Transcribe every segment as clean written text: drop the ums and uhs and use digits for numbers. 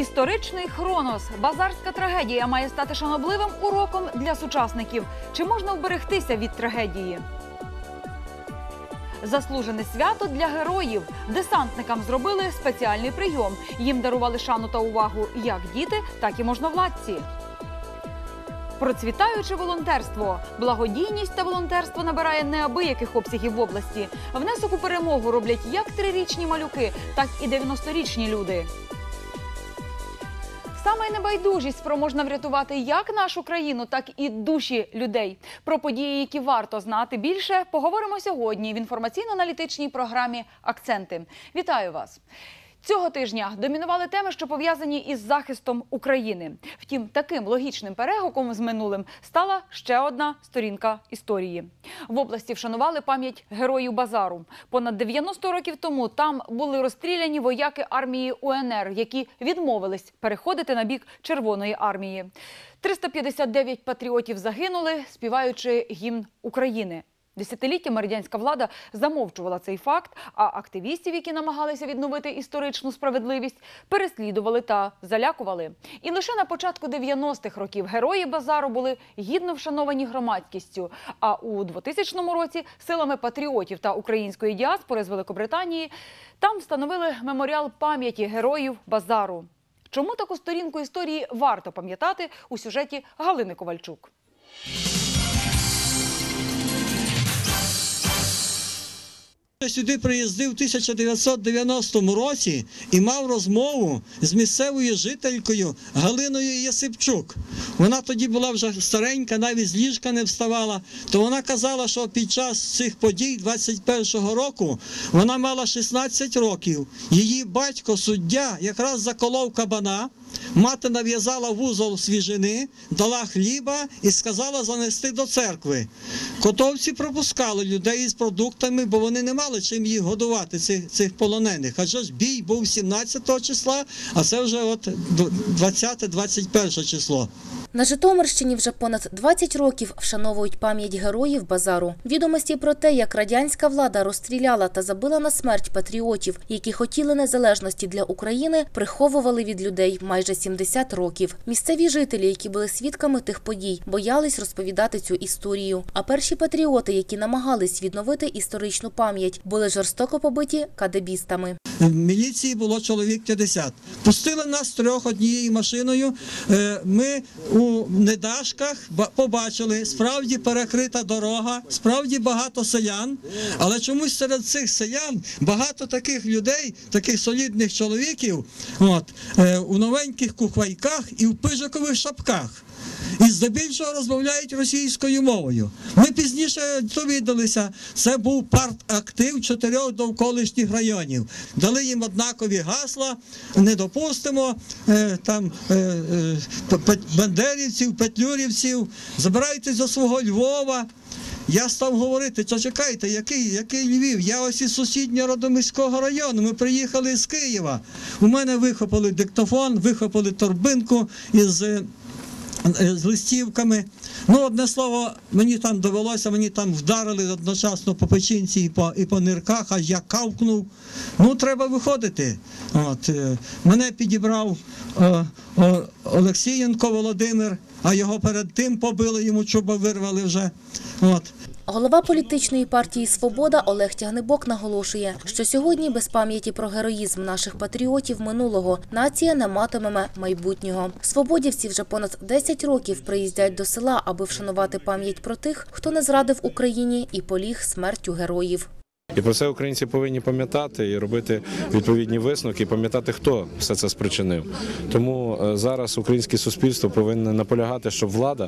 Історичний Хронос. Базарська трагедія має стати шанобливим уроком для сучасників. Чи можна вберегтися від трагедії? Заслужене свято для героїв. Десантникам зробили спеціальний прийом. Їм дарували шану та увагу як діти, так і можновладці. Процвітаюче волонтерство. Благодійність та волонтерство набирає неабияких обсягів в області. Внесок у перемогу роблять як 3-річні малюки, так і 90-річні люди. Саме небайдужість спроможна врятувати як нашу країну, так і душі людей. Про події, які варто знати більше, поговоримо сьогодні в інформаційно-аналітичній програмі «Акценти». Вітаю вас! Цього тижня домінували теми, що пов'язані із захистом України. Втім, таким логічним перегуком з минулим стала ще одна сторінка історії. В області вшанували пам'ять героїв Базару. Понад 90 років тому там були розстріляні вояки армії УНР, які відмовились переходити на бік Червоної армії. 359 патріотів загинули, співаючи гімн України. Десятиліттями радянська влада замовчувала цей факт, а активістів, які намагалися відновити історичну справедливість, переслідували та залякували. І лише на початку 90-х років герої Базару були гідно вшановані громадськістю, а у 2000 році силами патріотів та української діаспори з Великобританії там встановили меморіал пам'яті героїв Базару. Чому таку сторінку історії варто пам'ятати у сюжеті Галини Ковальчук? Сюди приїздив у 1990 році і мав розмову з місцевою жителькою Галиною Єсипчук. Вона тоді була вже старенька, навіть з ліжка не вставала. То вона казала, що під час цих подій 21-го року вона мала 16 років. Її батько, суддя, якраз заколов кабана. Мати нав'язала вузол свіжини, дала хліба і сказала занести до церкви. Котовці пропускали людей із продуктами, бо вони не мали чим їх годувати, цих полонених. Адже ж бій був 17 числа, а це вже от 20-21 число. На Житомирщині вже понад 20 років вшановують пам'ять героїв Базару. Відомості про те, як радянська влада розстріляла та забила на смерть патріотів, які хотіли незалежності для України, приховували від людей майже 70 років. Місцеві жителі, які були свідками тих подій, боялись розповідати цю історію. А перші патріоти, які намагались відновити історичну пам'ять, були жорстоко побиті кадебістами. В міліції було чоловік 50. Пустили нас трьох однією машиною. Ми у Недашках побачили, справді перекрита дорога, справді багато селян. Але чомусь серед цих селян багато таких людей, таких солідних чоловіків, у новеньких кухвайках і в пижакових шапках. І здебільшого розмовляють російською мовою. Ми пізніше довідалися, це був партактив 4 довколишніх районів. Дали їм однакові гасла, не допустимо бандерівців, петлюрівців, забирайтесь до свого Львова. Я став говорити, то чекайте, який Львів? Я ось із сусіднього Радомиського району, ми приїхали з Києва. У мене вихопили диктофон, вихопили торбинку з листівками. Одне слово, мені там довелося, мені там вдарили одночасно по печінці і по нирках, аж я кавкнув. Треба виходити. Мене підібрав Олексієнко Володимир, а його перед тим побили, йому чуба вирвали вже. Голова політичної партії «Свобода» Олег Тягнебок наголошує, що сьогодні без пам'яті про героїзм наших патріотів минулого нація не матиме майбутнього. Свободівці вже понад 10 років приїздять до села, аби вшанувати пам'ять про тих, хто не зрадив Україні і поліг смертю героїв. І про це українці повинні пам'ятати і робити відповідні висновки, і пам'ятати, хто все це спричинив. Тому зараз українське суспільство повинно наполягати, щоб влада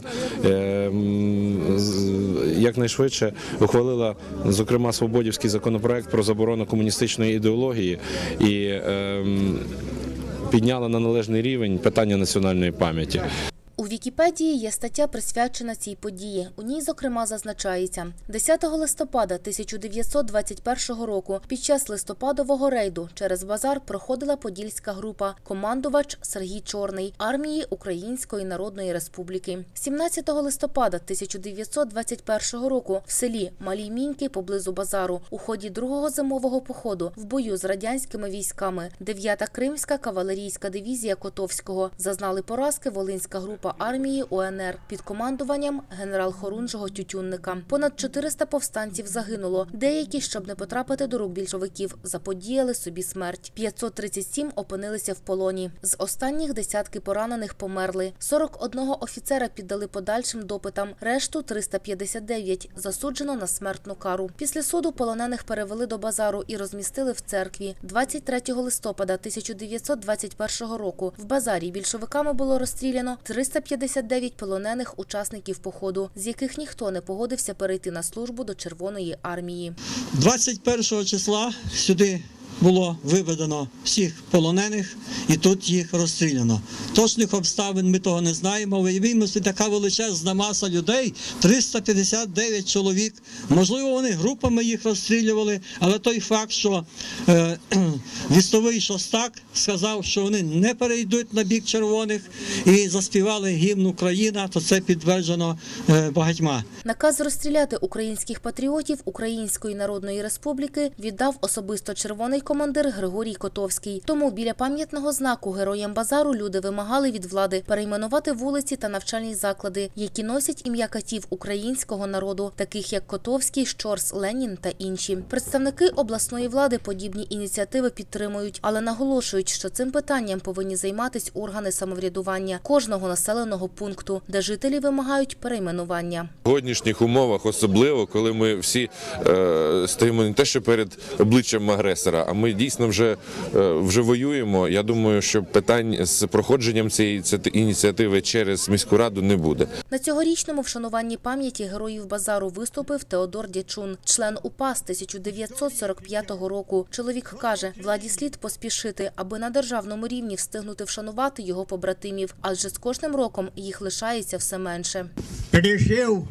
якнайшвидше ухвалила, зокрема, свободівський законопроект про заборону комуністичної ідеології і підняла на належний рівень питання національної пам'яті. У Вікіпедії є стаття, присвячена цій події. У ній, зокрема, зазначається: 10 листопада 1921 року під час листопадового рейду через базар проходила подільська група, командувач Сергій Чорний, армії Української Народної Республіки. 17 листопада 1921 року в селі Малі Міньки поблизу базару у ході другого зимового походу в бою з радянськими військами 9-та Кримська кавалерійська дивізія Котовського зазнали поразки Волинська група армії УНР під командуванням генерал-хорунжого Тютюнника. Понад 400 повстанців загинуло. Деякі, щоб не потрапити до рук більшовиків, заподіяли собі смерть. 537 опинилися в полоні. З останніх десятки поранених померли. 41 офіцера піддали подальшим допитам. Решту 359 засуджено на смертну кару. Після суду полонених перевели до базару і розмістили в церкві. 23 листопада 1921 року в базарі більшовиками було розстріляно 359 полонених учасників походу, з яких ніхто не погодився перейти на службу до Червоної армії. 21 числа сюди було виведено всіх полонених і тут їх розстріляно. Точних обставин ми того не знаємо. Виявімо, така величезна маса людей, 359 чоловік. Можливо, вони групами їх розстрілювали, але той факт, що вістовий Шостак сказав, що вони не перейдуть на бік червоних і заспівали гімн «Україна», то це підтверджено багатьма. Наказ розстріляти українських патріотів Української Народної Республіки віддав особисто червоний командир Григорій Котовський. Тому біля пам'ятного знаку героям базару люди вимагали від влади перейменувати вулиці та навчальні заклади, які носять ім'я катів українського народу, таких як Котовський, Щорс, Ленін та інші. Представники обласної влади подібні ініціативи підтримують, але наголошують, що цим питанням повинні займатися органи самоврядування кожного населеного пункту, де жителі вимагають перейменування. В сьогоднішніх умовах, особливо, коли ми всі стоїмо не те, що перед обличчям агресора, а ми дійсно вже воюємо, я думаю, що питань з проходженням цієї ініціативи через міську раду не буде. На цьогорічному вшануванні пам'яті героїв базару виступив Теодор Дячун, член УПА з 1945 року. Чоловік каже, владі слід поспішити, аби на державному рівні встигнути вшанувати його побратимів, адже з кожним роком їх лишається все менше. Пережив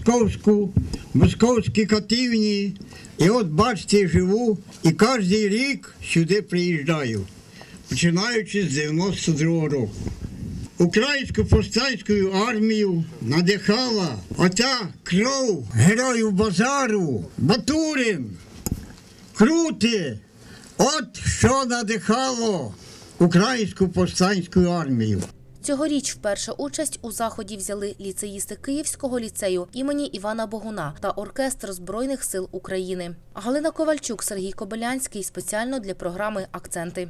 московські катівні, і от бачите, живу, і кожен рік сюди приїжджаю, починаючи з 92-го року. Українську повстанську армію надихала оця кров героїв базару, Батурин, Крути. От що надихало українську повстанську армію. Цьогоріч вперше участь у заході взяли ліцеїсти Київського ліцею імені Івана Богуна та оркестр Збройних сил України. Галина Ковальчук, Сергій Кобилянський спеціально для програми «Акценти».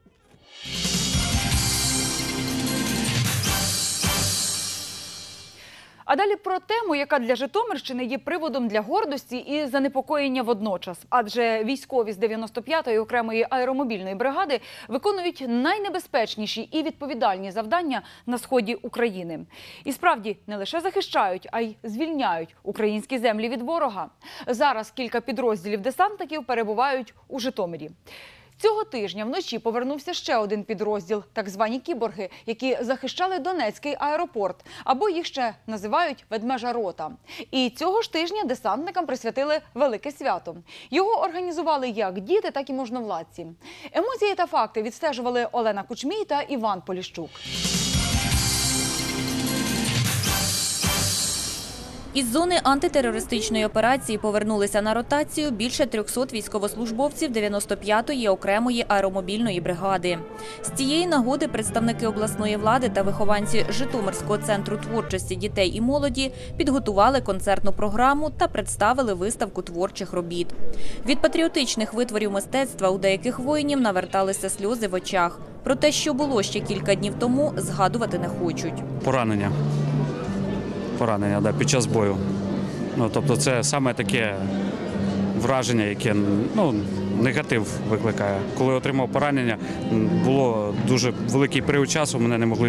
А далі про тему, яка для Житомирщини є приводом для гордості і занепокоєння водночас. Адже військові з 95-ї окремої аеромобільної бригади виконують найнебезпечніші і відповідальні завдання на сході України. І справді не лише захищають, а й звільняють українські землі від ворога. Зараз кілька підрозділів десантників перебувають у Житомирі. Цього тижня вночі повернувся ще один підрозділ – так звані кіборги, які захищали Донецький аеропорт, або їх ще називають «Ведмежа рота». І цього ж тижня десантникам присвятили велике свято. Його організували як діти, так і можновладці. Емоції та факти відстежували Олена Кучмій та Іван Поліщук. Із зони антитерористичної операції повернулися на ротацію більше 300 військовослужбовців 95-ї окремої аеромобільної бригади. З цієї нагоди представники обласної влади та вихованці Житомирського центру творчості дітей і молоді підготували концертну програму та представили виставку творчих робіт. Від патріотичних витворів мистецтва у деяких воїнів наверталися сльози в очах. Про те, що було ще кілька днів тому, згадувати не хочуть. Поранення, під час бою. Тобто це саме таке враження, яке негатив викликає. Коли отримав поранення, було дуже великий період часу, мене не могли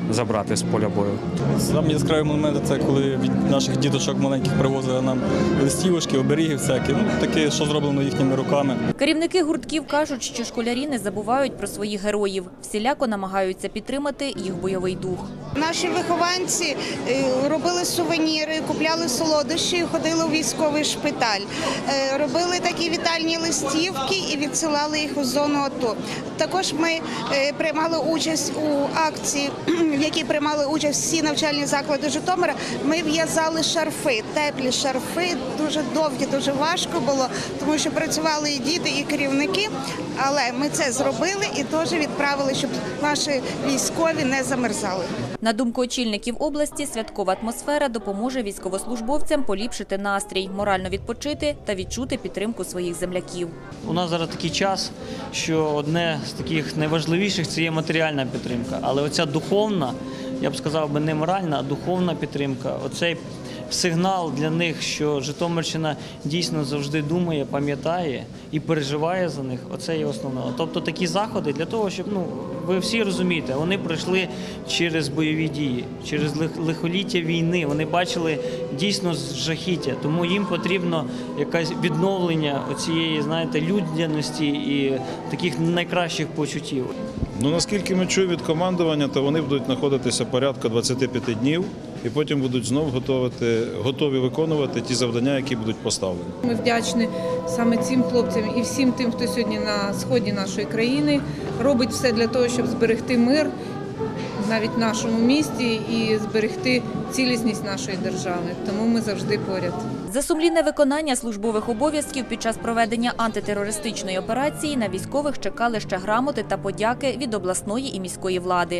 забрати з поля бою. Самі яскраві моменти – це коли від наших діточок маленьких привозили нам листівочки, оберіги всякі, таке, що зроблено їхніми руками. Керівники гуртків кажуть, що школярі не забувають про своїх героїв. Всіляко намагаються підтримати їх бойовий дух. Наші вихованці робили сувеніри, купляли солодощі, ходили у військовий шпиталь, робили такі вітальні листівки і відсилали їх у зону АТО. Також ми приймали участь у акції, в якій приймали участь всі навчальні заклади Житомира. Ми в'язали шарфи, теплі шарфи, дуже довгі, дуже важко було, тому що працювали і діти, і керівники, але ми це зробили і теж відправили, щоб наші військові не замерзали. На думку очільників області, святкова атмосфера допоможе військовослужбовцям поліпшити настрій, морально відпочити та відчути підтримку своїх земляків. У нас зараз такий час, що одне з таких найважливіших – це є матеріальна підтримка. Але оця духовна, я б сказав би не моральна, а духовна підтримка, оцей сигнал для них, що Житомирщина дійсно завжди думає, пам'ятає і переживає за них, оце є основне. Тобто такі заходи для того, щоб, ви всі розумієте, вони пройшли через бойові дії, через лихоліття війни, вони бачили дійсно жахіття, тому їм потрібно якесь відновлення оцієї, людяності і таких найкращих почуттів. Наскільки ми чуємо від командування, то вони будуть знаходитися порядка 25 днів і потім будуть знову готові виконувати ті завдання, які будуть поставлені. Ми вдячні саме цим хлопцям і всім тим, хто сьогодні на сході нашої країни робить все для того, щоб зберегти мир навіть в нашому місті і зберегти цілісність нашої держави. Тому ми завжди поряд. За сумлінне виконання службових обов'язків під час проведення антитерористичної операції на військових чекали ще грамоти та подяки від обласної і міської влади.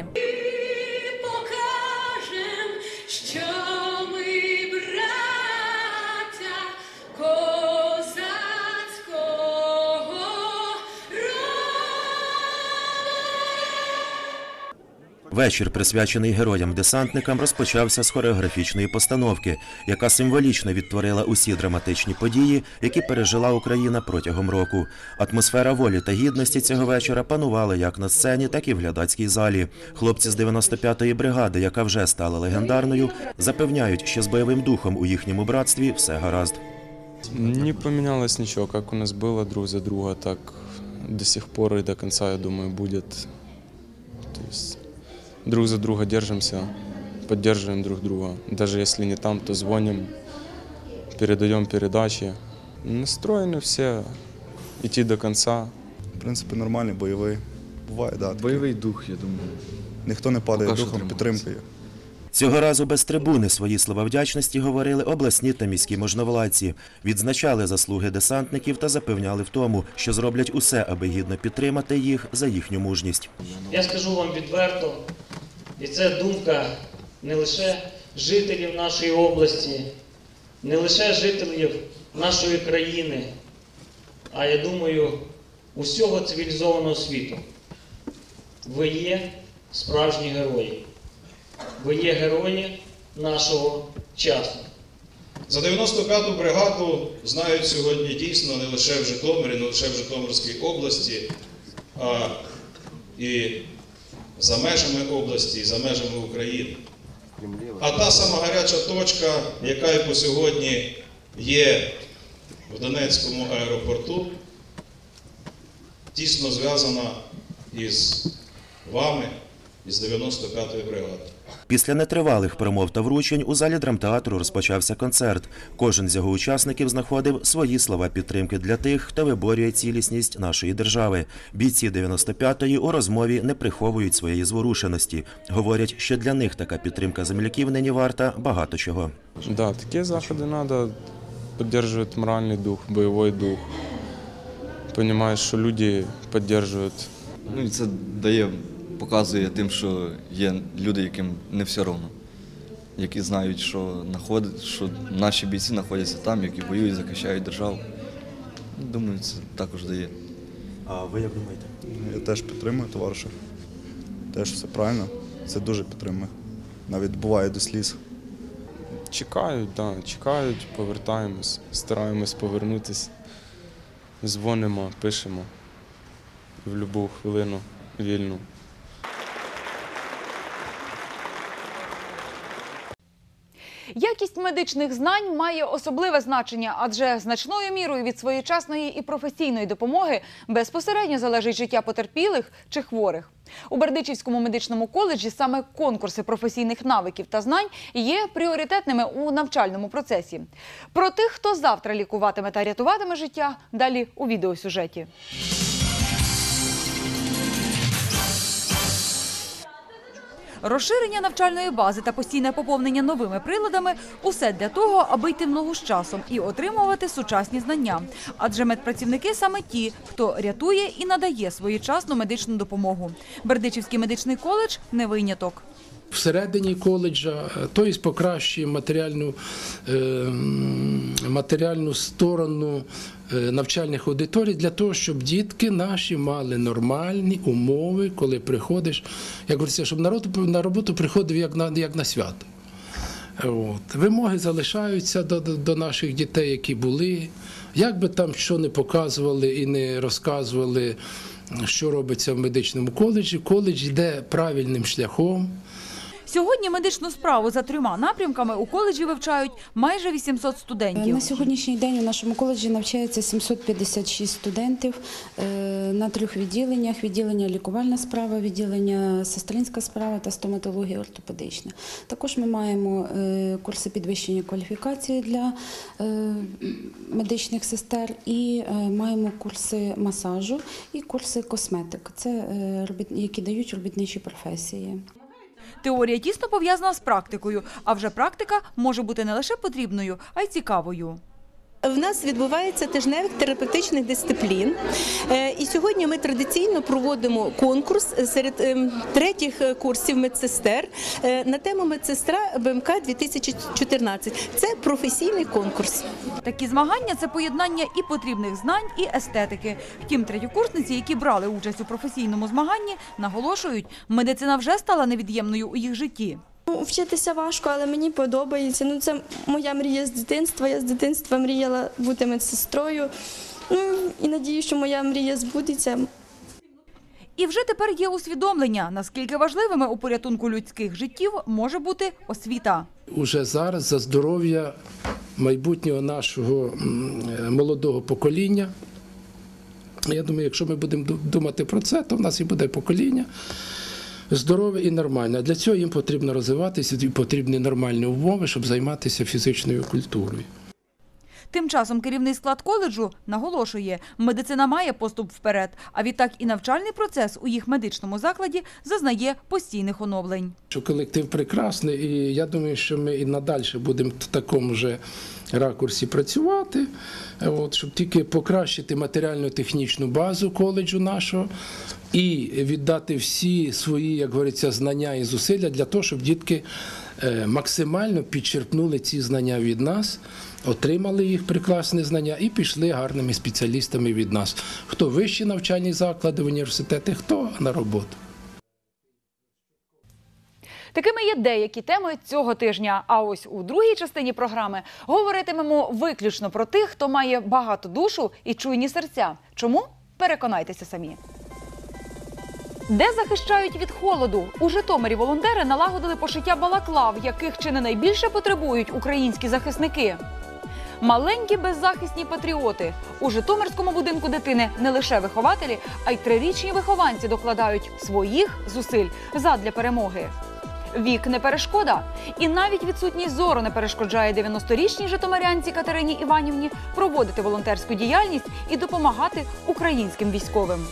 Вечір, присвячений героям-десантникам, розпочався з хореографічної постановки, яка символічно відтворила усі драматичні події, які пережила Україна протягом року. Атмосфера волі та гідності цього вечора панувала як на сцені, так і в глядацькій залі. Хлопці з 95-ї бригади, яка вже стала легендарною, запевняють, що з бойовим духом у їхньому братстві все гаразд. Не помінялось нічого, як у нас було друг за друга, так до сих пор і до кінця, я думаю, буде. Друг за друга держимся, поддерживаем друг друга. Даже если не там, то звоним, передаем передачи. Настроены все идти до конца. В принципі, нормальний, бойовий. Буває, да. Бойовий дух, я думаю. Ніхто не падає духом, підтримкою. Цього разу без трибуни свої слова вдячності говорили обласні та міські можновладці. Відзначали заслуги десантників та запевняли в тому, що зроблять усе, аби гідно підтримати їх за їхню мужність. Я скажу вам відверто, і це думка не лише жителів нашої області, не лише жителів нашої країни, а я думаю, усього цивілізованого світу. Ви є справжні герої. Ви є герої нашого часу. За 95-ту бригаду знають сьогодні дійсно не лише в Житомирі, не лише в Житомирській області, а і за межами області, і за межами України. А та сама гаряча точка, яка і по сьогодні є в Донецькому аеропорту, тісно зв'язана із вами, із 95-ї бригади. Після нетривалих промов та вручень у залі драмтеатру розпочався концерт. Кожен з його учасників знаходив свої слова підтримки для тих, хто виборює цілісність нашої держави. Бійці 95-ї у розмові не приховують своєї зворушеності. Говорять, що для них така підтримка земляків нині варта багато чого. Да, такі заходи треба підтримувати моральний дух, бойовий дух. Розумієш, що люди підтримують. І це показує тим, що є люди, яким не все одно, які знають, що наші бійці знаходяться там, які воюють, захищають державу. Думаю, це також дає. А ви як думаєте? Я теж підтримую товариша. Теж все правильно. Це дуже підтримує. Навіть буває до сліз. Чекають, чекають, повертаємось, стараємось повернутися. Дзвонимо, пишемо в будь-яку хвилину вільну. Якість медичних знань має особливе значення, адже значною мірою від своєчасної і професійної допомоги безпосередньо залежить життя потерпілих чи хворих. У Бердичівському медичному коледжі саме конкурси професійних навиків та знань є пріоритетними у навчальному процесі. Про тих, хто завтра лікуватиме та рятуватиме життя, далі у відеосюжеті. Розширення навчальної бази та постійне поповнення новими приладами – усе для того, аби йти в ногу з часом і отримувати сучасні знання. Адже медпрацівники саме ті, хто рятує і надає своєчасну медичну допомогу. Бердичівський медичний коледж – не виняток. Всередині коледжа, тобто покращує матеріальну сторону навчальних аудиторій для того, щоб дітки наші мали нормальні умови, коли приходиш, як говориться, щоб на роботу приходив як на свято. Вимоги залишаються до наших дітей, які були. Як би там що не показували і не розказували, що робиться в медичному коледжі, коледж йде правильним шляхом. Сьогодні медичну справу за 3 напрямками у коледжі вивчають майже 800 студентів. На сьогоднішній день у нашому коледжі навчається 756 студентів на 3 відділеннях. Відділення лікувальна справа, відділення сестринська справа та стоматологія ортопедична. Також ми маємо курси підвищення кваліфікації для медичних сестер і маємо курси масажу і курси косметик. Це які дають робітничі професії. Теорія тісно пов'язана з практикою, а вже практика може бути не лише потрібною, а й цікавою. В нас відбувається тижневик терапевтичних дисциплін. І сьогодні ми традиційно проводимо конкурс серед 3-х курсів медсестер на тему «Медсестра БМК-2014». Це професійний конкурс. Такі змагання – це поєднання і потрібних знань, і естетики. Втім, третьокурсниці, які брали участь у професійному змаганні, наголошують, медицина вже стала невід'ємною у їх житті. Вчитися важко, але мені подобається. Це моя мрія з дитинства. Я з дитинства мріяла бути медсестрою. І надію, що моя мрія збудеться. І вже тепер є усвідомлення, наскільки важливими у порятунку людських життів може бути освіта. Уже зараз за здоров'я майбутнього нашого молодого покоління. Я думаю, якщо ми будемо думати про це, то в нас і буде покоління здорове і нормальне. Для цього їм потрібно розвиватися, і потрібні нормальні умови, щоб займатися фізичною культурою. Тим часом керівний склад коледжу наголошує, медицина має поступ вперед, а відтак і навчальний процес у їх медичному закладі зазнає постійних оновлень. Колектив прекрасний, і я думаю, що ми і надалі будемо в такому ж ракурсі працювати, щоб тільки покращити матеріально-технічну базу коледжу нашого і віддати всі свої, як говориться, знання і зусилля для того, щоб дітки максимально підчерпнули ці знання від нас, отримали їх прекрасні знання і пішли гарними спеціалістами від нас. Хто вищі навчальні заклади, університети, хто на роботу. Такими є деякі теми цього тижня. А ось у другій частині програми говоритимемо виключно про тих, хто має багату душу і чуйні серця. Чому? Переконайтеся самі. Де захищають від холоду? У Житомирі волонтери налагодили пошиття балаклав, яких чи не найбільше потребують українські захисники. Маленькі беззахисні патріоти. У Житомирському будинку дитини не лише вихователі, а й 3-річні вихованці докладають своїх зусиль задля перемоги. Вік не перешкода. І навіть відсутність зору не перешкоджає 90-річній житомирянці Катерині Іванівні проводити волонтерську діяльність і допомагати українським військовим.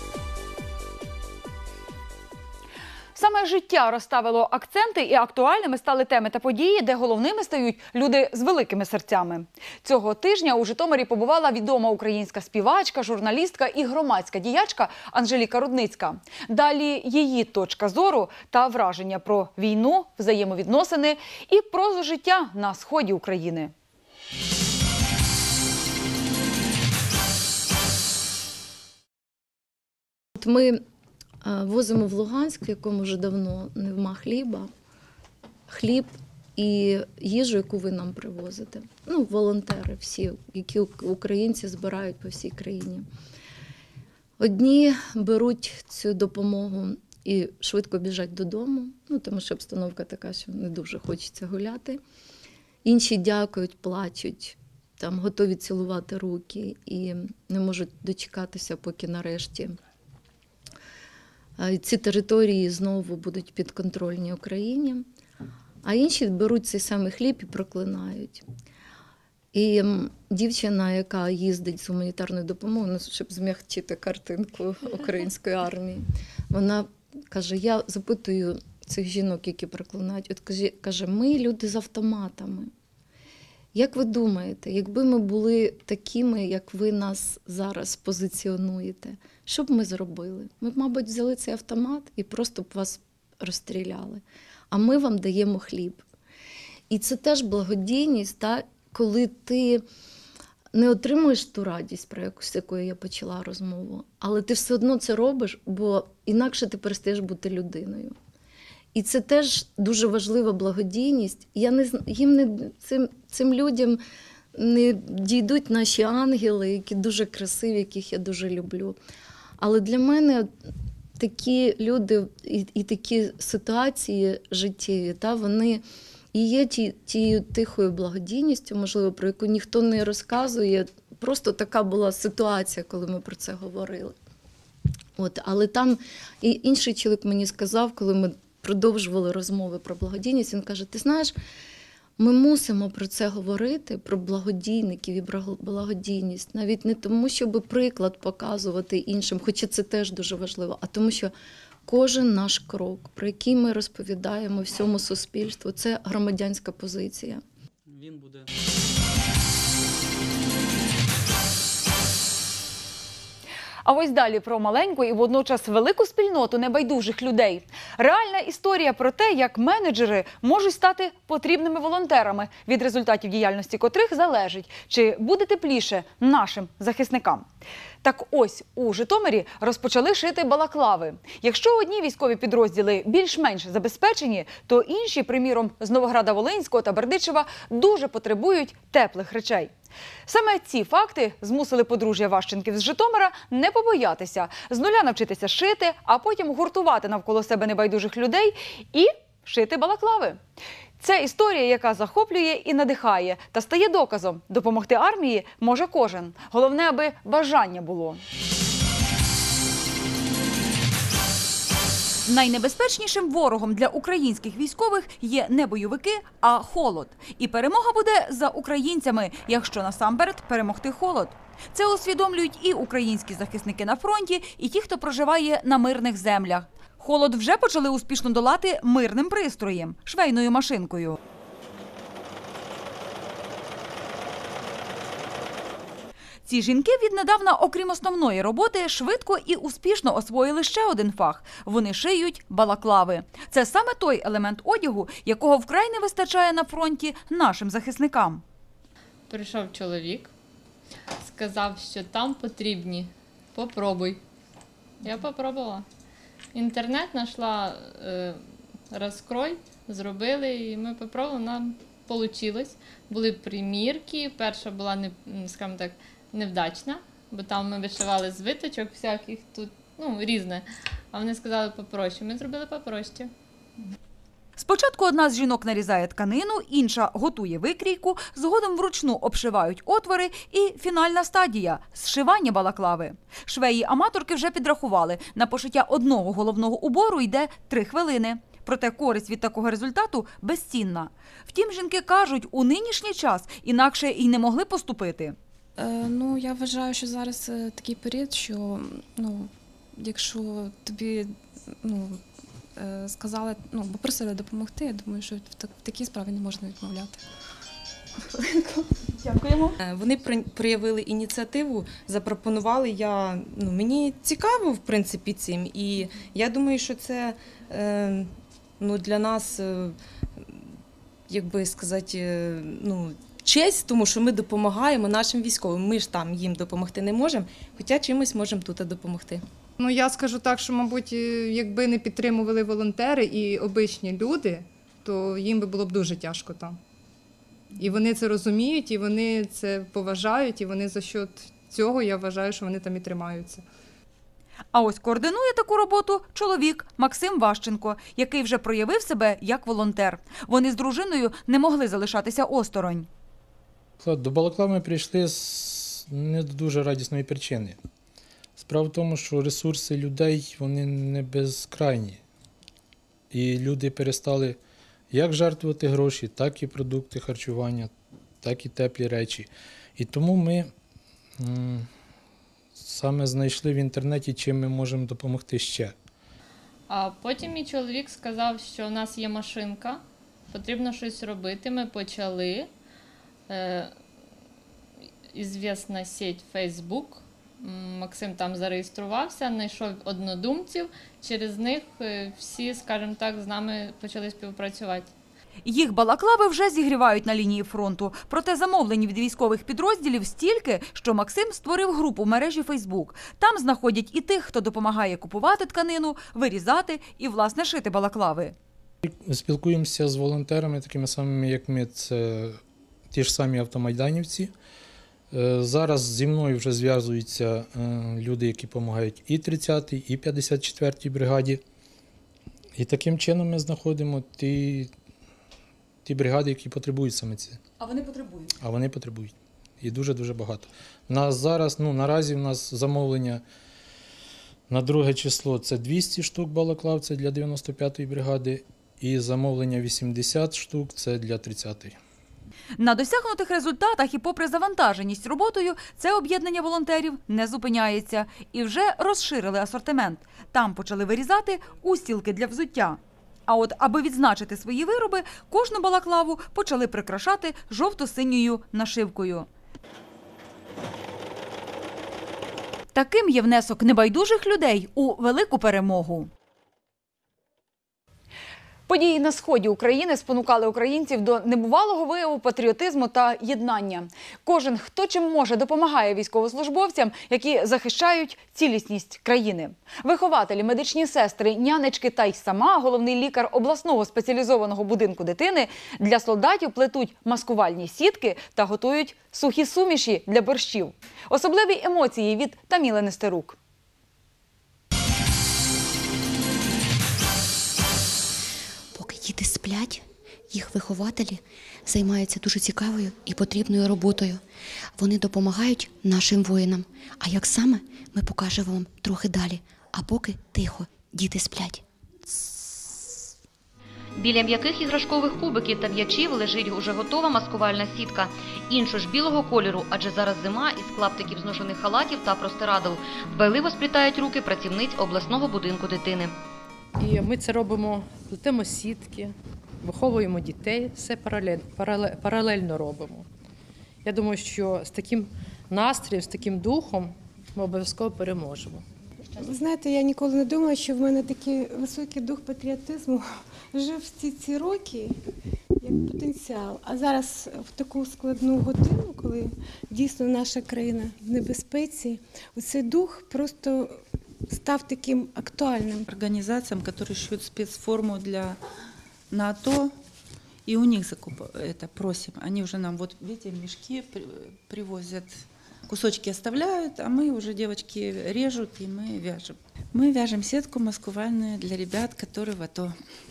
Саме життя розставило акценти і актуальними стали теми та події, де головними стають люди з великими серцями. Цього тижня у Житомирі побувала відома українська співачка, журналістка і громадська діячка Анжеліка Рудницька. Далі її точка зору та враження про війну, взаємовідносини і прозу життя на сході України. Ми возимо в Луганськ, в якому вже давно нема хліба, хліб і їжу, яку ви нам привозите. Волонтери всі, які українці збирають по всій країні. Одні беруть цю допомогу і швидко біжать додому, тому що обстановка така, що не дуже хочеться гуляти. інші дякують, плачуть, там готові цілувати руки і не можуть дочекатися, поки нарешті ці території знову будуть підконтрольні Україні, а інші беруть цей самий хліб і проклинають. І дівчина, яка їздить з гуманітарною допомогою, щоб змягчити картинку української армії, вона каже, я запитую цих жінок, які проклинають, от каже, ми люди з автоматами. Як ви думаєте, якби ми були такими, як ви нас зараз позиціонуєте, що б ми зробили? Ми б, мабуть, взяли цей автомат і просто б вас розстріляли. А ми вам даємо хліб. І це теж благодійність, так? Коли ти не отримуєш ту радість, про якою я почала розмову, але ти все одно це робиш, бо інакше ти перестаєш бути людиною. І це теж дуже важлива благодійність. Цим людям не дійдуть наші ангели, які дуже красиві, яких я дуже люблю. Але для мене такі люди і такі ситуації життєві, вони і є тією тихою благодійністю, можливо, про яку ніхто не розказує. Просто така була ситуація, коли ми про це говорили. Але там і інший чоловік мені сказав, коли ми продовжували розмови про благодійність, він каже, ти знаєш, ми мусимо про це говорити, про благодійників і благодійність, навіть не тому, щоб приклад показувати іншим, хоча це теж дуже важливо, а тому, що кожен наш крок, про який ми розповідаємо всьому суспільству, це громадянська позиція. Він буде... А ось далі про маленьку і водночас велику спільноту небайдужих людей. Реальна історія про те, як менеджери можуть стати потрібними волонтерами, від результатів діяльності котрих залежить, чи буде тепліше нашим захисникам. Так ось, у Житомирі розпочали шити балаклави. Якщо одні військові підрозділи більш-менш забезпечені, то інші, приміром, з Новограда-Волинського та Бердичева, дуже потребують теплих речей. Саме ці факти змусили подружжя Ващенків з Житомира не побоятися, з нуля навчитися шити, а потім гуртувати навколо себе небайдужих людей і шити балаклави. Це історія, яка захоплює і надихає, та стає доказом – допомогти армії може кожен. Головне, аби бажання було. Найнебезпечнішим ворогом для українських військових є не бойовики, а холод. І перемога буде за українцями, якщо насамперед перемогти холод. Це усвідомлюють і українські захисники на фронті, і ті, хто проживає на мирних землях. Холод вже почали успішно долати мирним пристроєм – швейною машинкою. Ці жінки віднедавна, окрім основної роботи, швидко і успішно освоїли ще один фах – вони шиють балаклави. Це саме той елемент одягу, якого вкрай не вистачає на фронті нашим захисникам. Прийшов чоловік, сказав, що там потрібні. Попробуй. Я попробувала. Інтернет знайшла розкрой, зробили, і ми попробували, нам вийшло. Були примірки, перша була, скажімо так, невдачна, бо там ми вишивали з виточок всяких тут, різне. А вони сказали попроще. Ми зробили попроще. Спочатку одна з жінок нарізає тканину, інша готує викрійку, згодом вручну обшивають отвори і фінальна стадія – зшивання балаклави. Швеї-аматорки вже підрахували – на пошиття одного головного убору йде 3 хвилини. Проте користь від такого результату безцінна. Втім, жінки кажуть, у нинішній час інакше і не могли поступити. Я вважаю, що зараз такий період, що якщо тобі сказали, попросили допомогти, я думаю, що в такій справі не можна відмовляти. Дякуємо. Вони проявили ініціативу, запропонували. Мені цікаво, в принципі, цим. І я думаю, що це для нас, як би сказати, честь, тому що ми допомагаємо нашим військовим. Ми ж там їм допомогти не можемо, хоча чимось можемо тут допомогти. Я скажу так, що, мабуть, якби не підтримували волонтери і обичні люди, то їм би було б дуже тяжко там. І вони це розуміють, і вони це поважають, і вони за счет цього, я вважаю, що вони там і тримаються. А ось координує таку роботу чоловік Максим Ващенко, який вже проявив себе як волонтер. Вони з дружиною не могли залишатися осторонь. До Балаклави ми прийшли з не дуже радісної причини. Справа в тому, що ресурси людей, вони не безкрайні. І люди перестали як жертвувати гроші, так і продукти харчування, так і теплі речі. І тому ми саме знайшли в інтернеті, чим ми можемо допомогти ще. А потім мій чоловік сказав, що в нас є машинка, потрібно щось робити. Ми почали. Ізвісна сеть Facebook. Максим там зареєструвався, знайшов однодумців. Через них всі, скажімо так, з нами почали співпрацювати. Їх балаклави вже зігрівають на лінії фронту. Проте замовлені від військових підрозділів стільки, що Максим створив групу в мережі Facebook. Там знаходять і тих, хто допомагає купувати тканину, вирізати і, власне, шити балаклави. Спілкуємося з волонтерами, такими самими, як ми, це ті ж самі автомайданівці. Зараз зі мною вже зв'язуються люди, які допомагають і 30-й, і 54-й бригаді. І таким чином ми знаходимо ті бригади, які потребують саме це. А вони потребують? А вони потребують. І дуже-дуже багато. У нас зараз, наразі в нас замовлення на 2 число – це 200 штук балаклав, це для 95-ї бригади, і замовлення 80 штук – це для 30-ї. На досягнутих результатах і попри завантаженість роботою, це об'єднання волонтерів не зупиняється. І вже розширили асортимент. Там почали вирізати устілки для взуття. А от аби відзначити свої вироби, кожну балаклаву почали прикрашати жовто-синьою нашивкою. Таким є внесок небайдужих людей у велику перемогу. Події на сході України спонукали українців до небувалого вияву патріотизму та єднання. Кожен, хто чим може, допомагає військовослужбовцям, які захищають цілісність країни. Вихователі, медичні сестри, нянечки та й сама головний лікар обласного спеціалізованого будинку дитини для солдатів плетуть маскувальні сітки та готують сухі суміші для борщів. Особливі емоції від Таміли Нестерук. Діти сплять, їх вихователі займаються дуже цікавою і потрібною роботою. Вони допомагають нашим воїнам. А як саме, ми покажемо вам трохи далі. А поки тихо, діти сплять. Біля м'яких іграшкових кубиків та м'ячів лежить уже готова маскувальна сітка. Іншу ж білого кольору, адже зараз зима, із клаптиків зношених халатів та простирадл. Дбайливо сплітають руки працівниць обласного будинку дитини. І ми це робимо, плетемо сітки, виховуємо дітей, все паралельно робимо. Я думаю, що з таким настроєм, з таким духом ми обов'язково переможемо. Ви знаєте, я ніколи не думала, що в мене такий високий дух патріотизму жив всі ці роки, як потенціал. А зараз в таку складну годину, коли дійсно наша країна в небезпеці, оцей дух просто став таким актуальным. Организациям, которые шьют спецформу для НАТО, и у них просим. Они уже нам, вот видите, мешки привозят, кусочки оставляют, а мы уже, девочки, режут, и мы вяжем. Мы вяжем сетку маскувальную для ребят, которые в АТО,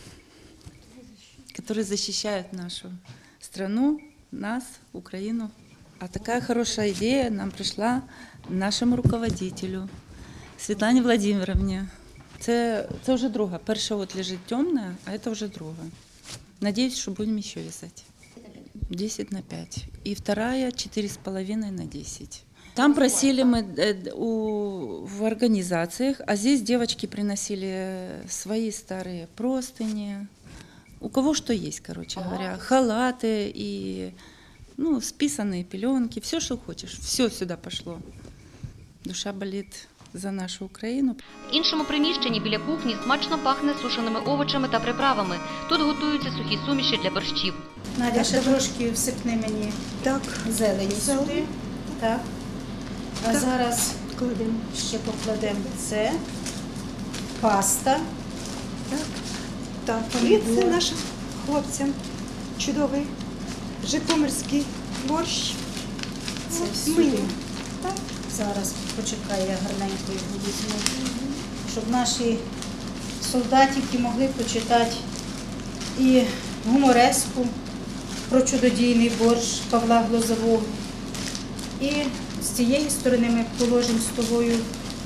которые защищают нашу страну, нас, Украину. А такая хорошая идея нам пришла нашему руководителю Світлані Владимировні. Це вже друга. Перша от лежить темна, а це вже друга. Надіюсь, що будемо ще в'язати. 10 на 5. І вторая 4,5 на 10. Там просили мы в организациях, а здесь девочки приносили свои старые простыни. У кого что есть, короче говоря. Халаты и списанные пеленки. Все, что хочешь. Все сюда пошло. Душа болит за нашу Україну. В іншому приміщенні біля кухні смачно пахне сушеними овочами та приправами. Тут готуються сухі суміші для борщів. Надя, ще трошки всипни мені зелені сюди. Так. А зараз ще покладемо це, паста. Так, і це нашим хлопцям чудовий житомирський борщ. Це сюди. Зараз почекаю, я гарненько його візьму. Щоб наші солдатики могли почитати і гумореску про чудодійний борщ Павла Глозового. І з цієї сторони ми положимо з тобою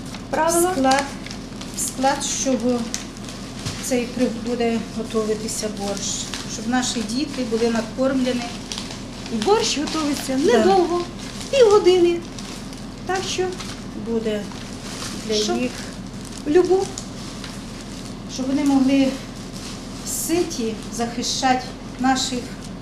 склад, з чого цей буде готуватися борщ. Щоб наші діти були накормлені. Борщ готується недовго, півгодини. Так що буде для їх любов, щоб вони могли ситі захищати наших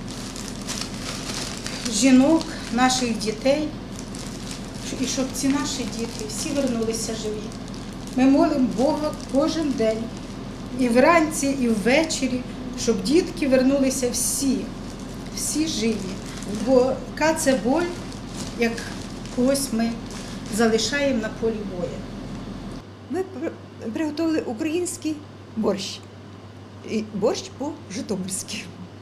жінок, наших дітей, і щоб ці наші діти всі вернулися живі. Ми молимо Бога кожен день, і вранці, і ввечері, щоб дітки вернулися всі живі. Бо яка це боль, як когось ми залишаємо на полі бою. ми приготували український борщ. І борщ по-житомирськи.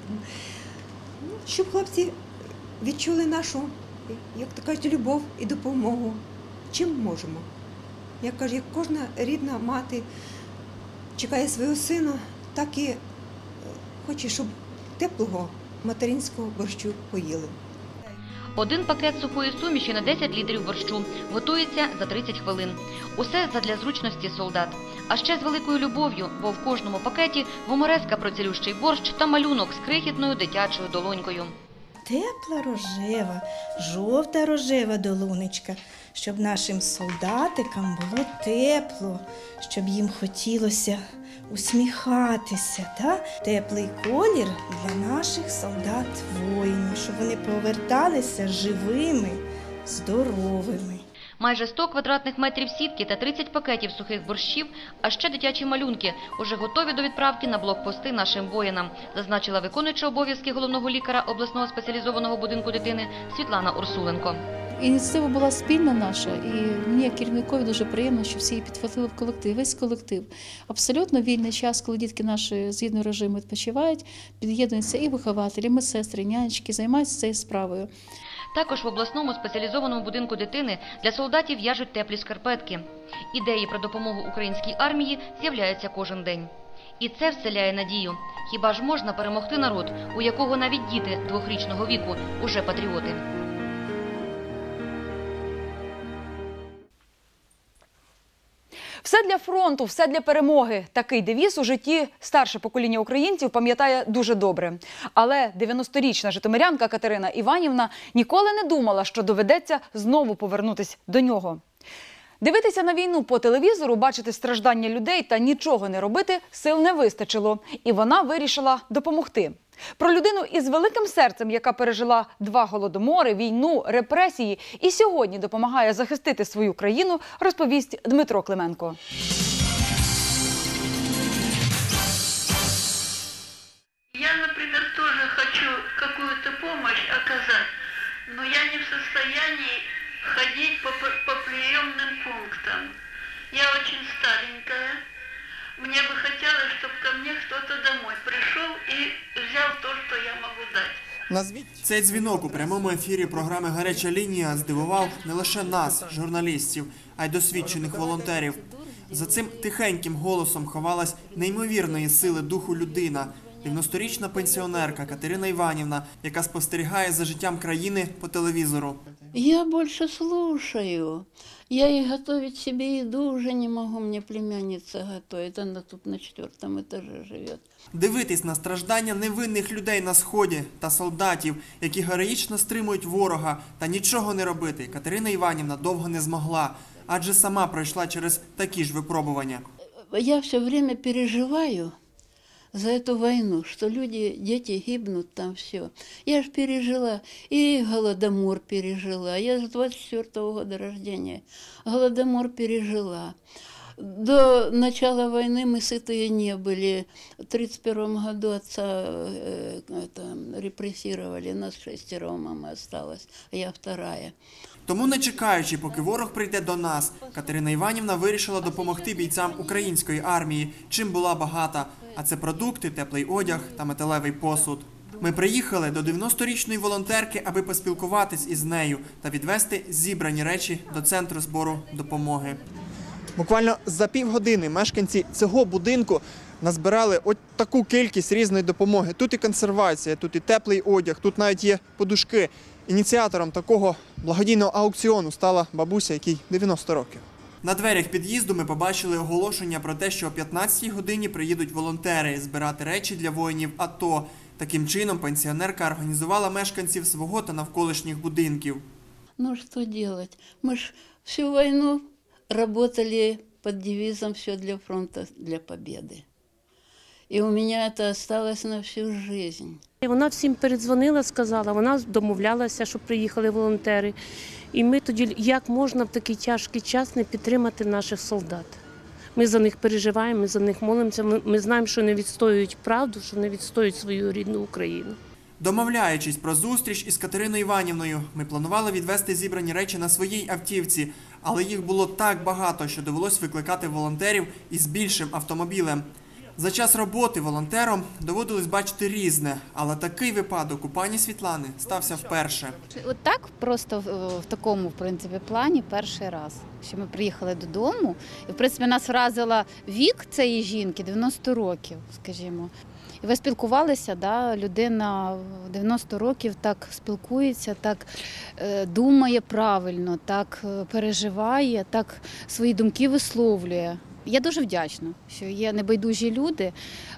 Щоб хлопці відчули нашу, як то кажуть, любов і допомогу. Чим можемо. Я кажу, як кожна рідна мати чекає свого сина, так і хоче, щоб теплого материнського борщу поїли. Один пакет сухої суміші на 10 літрів борщу готується за 30 хвилин. Усе задля зручності солдат. А ще з великою любов'ю, бо в кожному пакеті гумореска про цілющий борщ та малюнок з крихітною дитячою долонькою. Тепла рожева, жовта рожева долонечка, щоб нашим солдатикам було тепло, щоб їм хотілося усміхатися. Теплий колір для наших солдат-воїнів, щоб вони поверталися живими, здоровими. Майже 100 квадратних метрів сітки та 30 пакетів сухих борщів, а ще дитячі малюнки, уже готові до відправки на блокпости нашим воїнам, зазначила виконуюча обов'язки головного лікаря обласного спеціалізованого будинку дитини Світлана Урсуленко. Ініціатива була спільна наша, і мені, як керівникові, дуже приємно, що всі її підхватили в колектив, весь колектив. Абсолютно вільний час, коли дітки наші згідно режиму відпочивають, під'єднуються і вихователі, і медсестри, і нянечки, займаються цією справою. Також в обласному спеціалізованому будинку дитини для солдатів в'яжуть теплі шкарпетки. Ідеї про допомогу українській армії з'являються кожен день. І це вселяє надію. Хіба ж можна перемогти народ, у якого навіть діти 2-річного віку уже патріоти? Все для фронту, все для перемоги. Такий девіз у житті старше покоління українців пам'ятає дуже добре. Але 90-річна житомирянка Катерина Іванівна ніколи не думала, що доведеться знову повернутися до нього. Дивитися на війну по телевізору, бачити страждання людей та нічого не робити сил не вистачило. І вона вирішила допомогти. Про людину із великим серцем, яка пережила 2 голодомори, війну, репресії і сьогодні допомагає захистити свою країну, розповість Дмитро Клименко. Я, например, тоже хочу какую-то помощь оказать, но я не в состоянии ходить по приемным пунктам. Я очень старенькая. Мне бы хотелось, чтобы ко мне кто-то домой пришел и взял то, что я могу дать. Цей дзвінок у прямому ефірі програми «Гаряча лінія» здивував не лише нас, журналістів, а й досвідчених волонтерів. За цим тихеньким голосом ховалась неймовірної сили духу людина, 90-річна пенсіонерка Катерина Іванівна, яка спостерігає за життям країни по телевізору. Я больше слушаю. Я и готовить себе еду уже не могу, мне племянница готовит, она тут на 4-м этаже живет. Дивитись на страждання невинних людей на Сході та солдатів, які героїчно стримують ворога, та нічого не робити, Катерина Іванівна довго не змогла, адже сама пройшла через такі ж випробування. Я все время переживаю за эту войну, что люди, дети гибнут там, все. Я же пережила, и Голодомор пережила. Я с 24-го года рождения Голодомор пережила. До начала войны мы сытые не были. В 1931 году отца репрессировали, нас 6 мама осталась, а я 2-я. Тому, не чекаючи, поки ворог прийде до нас, Катерина Іванівна вирішила допомогти бійцям української армії, чим була багата. А це продукти, теплий одяг та металевий посуд. Ми приїхали до 90-річної волонтерки, аби поспілкуватись із нею та відвести зібрані речі до центру збору допомоги. Буквально за півгодини мешканці цього будинку назбирали от таку кількість різної допомоги. Тут і консервація, тут і теплий одяг, тут навіть є подушки. Ініціатором такого благодійного аукціону стала бабуся, якій 90 років. На дверях під'їзду ми побачили оголошення про те, що о 15-й годині приїдуть волонтери збирати речі для воїнів АТО. Таким чином пенсіонерка організувала мешканців свого та навколишніх будинків. Ну, что делать? Мы ж всю войну работали под девизом «Все для фронта, для победы». И у меня это осталось на всю жизнь. Вона всім передзвонила, сказала, вона домовлялася, щоб приїхали волонтери. І ми тоді, як можна в такий тяжкий час не підтримати наших солдат? Ми за них переживаємо, ми за них молимося, ми знаємо, що вони відстоюють правду, що вони відстоюють свою рідну Україну. Домовляючись про зустріч із Катериною Іванівною, ми планували відвести зібрані речі на своїй автівці, але їх було так багато, що довелось викликати волонтерів із більшим автомобілем. За час роботи волонтером доводилось бачити різне, але такий випадок у пані Світлани стався вперше. От так просто в такому, в принципі, плані перший раз, що ми приїхали додому. І, в принципі, нас вразила вік цієї жінки, 90 років, скажімо. І ви спілкувалися, да? Людина в 90 років так спілкується, так думає правильно, так переживає, так свої думки висловлює. Я дуже вдячна, що є небайдужі люди,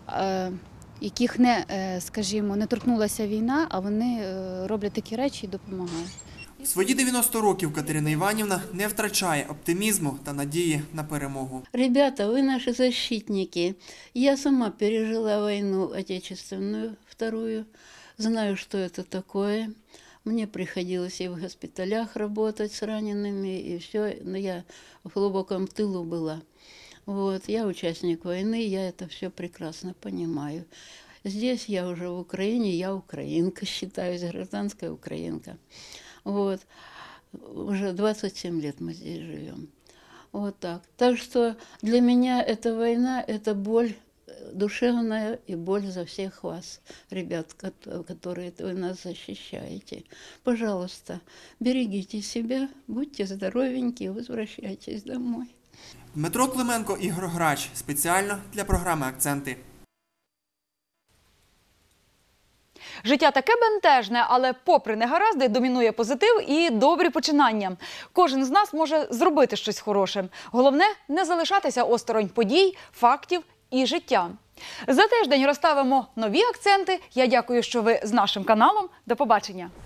яких не торкнулася війна, а вони роблять такі речі і допомагають. В свої 90 років Катерина Іванівна не втрачає оптимізму та надії на перемогу. Ребята, вы наши защитники. Я сама пережила войну Отечественную, вторую. Знаю, что это такое. Мне приходилось и в госпиталях работать с ранеными, и все. Но я в глубоком тылу была. Вот, я участник войны, я это все прекрасно понимаю. Здесь я уже в Украине, я украинка, считаюсь, гражданская украинка. Вот, уже 27 лет мы здесь живем. Вот так. Так что для меня эта война, это боль душевная и боль за всех вас, ребят, которые вы нас защищаете. Пожалуйста, берегите себя, будьте здоровенькие, возвращайтесь домой. Дмитро Клименко, Ігор Грач. Спеціально для програми «Акценти». Життя таке бентежне, але попри негаразди домінує позитив і добрі починання. Кожен з нас може зробити щось хороше. Головне – не залишатися осторонь подій, фактів і життя. За тиждень розставимо нові акценти. Я дякую, що ви з нашим каналом. До побачення.